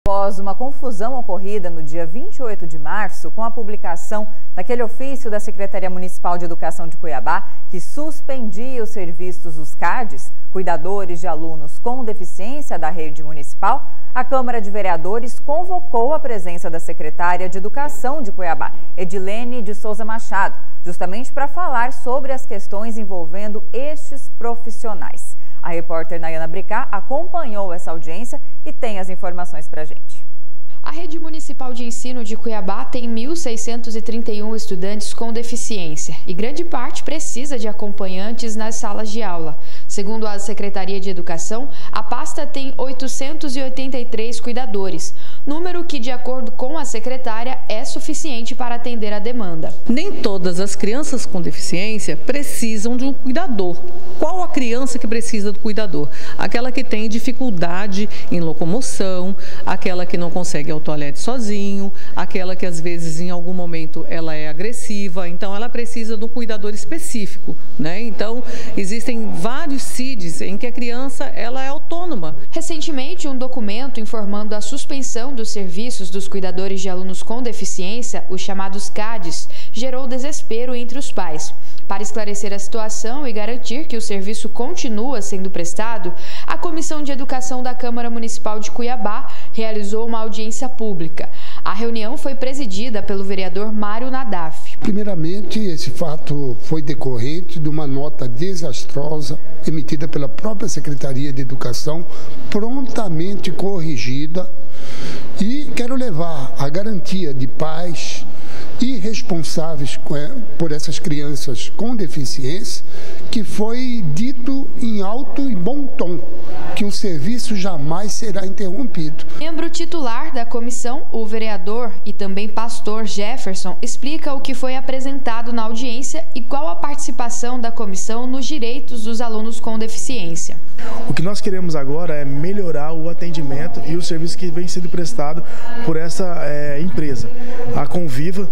após uma confusão ocorrida no dia 28 de março com a publicação daquele ofício da Secretaria Municipal de Educação de Cuiabá que suspendia os serviços dos CADs, cuidadores de alunos com deficiência da rede municipal, a Câmara de Vereadores convocou a presença da secretária de Educação de Cuiabá, Edilene de Souza Machado, justamente para falar sobre as questões envolvendo estes profissionais. A repórter Nayana Bricá acompanhou essa audiência e tem as informações para a gente. A Rede Municipal de Ensino de Cuiabá tem 1.631 estudantes com deficiência e grande parte precisa de acompanhantes nas salas de aula. Segundo a Secretaria de Educação, a pasta tem 883 cuidadores, número que, de acordo com a secretária, é suficiente para atender a demanda. Nem todas as crianças com deficiência precisam de um cuidador. Qual a criança que precisa do cuidador? Aquela que tem dificuldade em locomoção, aquela que não consegue ir ao toalete sozinho, aquela que às vezes em algum momento ela é agressiva, então ela precisa de um cuidador específico, né? Então existem vários CIDs em que a criança ela é autônoma. Recentemente, um documento informando a suspensão dos serviços dos cuidadores de alunos com deficiência, os chamados CADs, gerou desespero entre os pais. Para esclarecer a situação e garantir que o serviço continua sendo prestado, a Comissão de Educação da Câmara Municipal de Cuiabá realizou uma audiência pública. A reunião foi presidida pelo vereador Mário Nadaf. Primeiramente, esse fato foi decorrente de uma nota desastrosa emitida pela própria Secretaria de Educação, prontamente corrigida, e quero levar a garantia de pais e responsáveis por essas crianças com deficiência, que foi dito em alto e bom tom que o serviço jamais será interrompido. Membro titular da comissão, o vereador e também pastor Jefferson, explica o que foi apresentado na audiência e qual a participação da comissão nos direitos dos alunos com deficiência. O que nós queremos agora é melhorar o atendimento e o serviço que vem sendo prestado por essa empresa, a Conviva,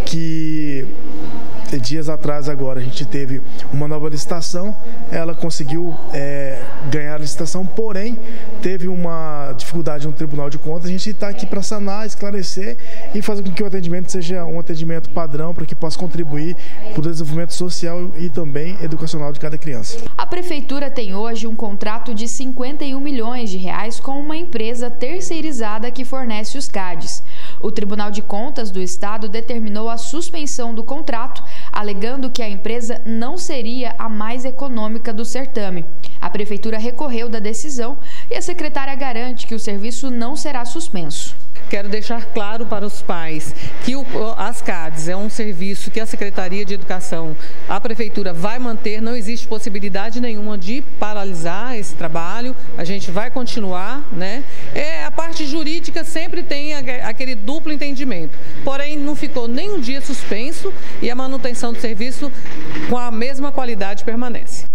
que dias atrás agora a gente teve uma nova licitação, ela conseguiu ganhar a licitação, porém teve uma dificuldade no Tribunal de Contas. A gente está aqui para sanar, esclarecer e fazer com que o atendimento seja um atendimento padrão para que possa contribuir para o desenvolvimento social e também educacional de cada criança. A Prefeitura tem hoje um contrato de 51 milhões de reais com uma empresa terceirizada que fornece os CADs. O Tribunal de Contas do Estado determinou a suspensão do contrato, alegando que a empresa não seria a mais econômica do certame. A Prefeitura recorreu da decisão e a secretária garante que o serviço não será suspenso. Quero deixar claro para os pais que as CADs é um serviço que a Secretaria de Educação, a Prefeitura vai manter, não existe possibilidade nenhuma de paralisar esse trabalho, a gente vai continuar, né? A parte jurídica sempre tem aquele duplo entendimento, porém não ficou nem um dia suspenso e a manutenção do serviço com a mesma qualidade permanece.